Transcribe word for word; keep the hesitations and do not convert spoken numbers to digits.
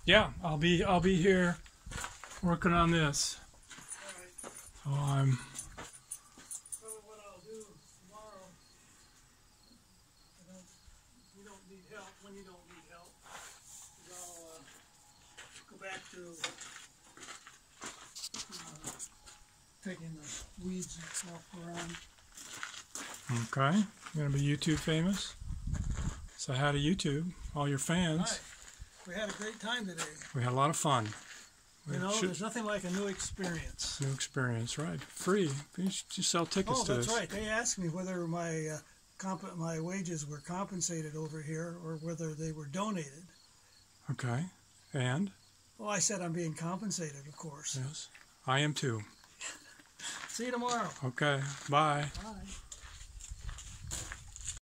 Yeah, I'll be I'll be here working on this. All right. So I'm. So what I'll do tomorrow, I don't, you don't need help, when you don't need help, is I'll uh, go back to uh, taking the weeds and stuff around. Okay, you're gonna be YouTube famous. So hi to YouTube, all your fans. Right. We had a great time today. We had a lot of fun. You We know, should- there's nothing like a new experience. New experience, right? Free. You should just sell tickets Oh, to that's this. right. They asked me whether my uh, comp my wages were compensated over here or whether they were donated. Okay, and Well, I said I'm being compensated, of course. yes, I am too. See you tomorrow. Okay, bye. Bye.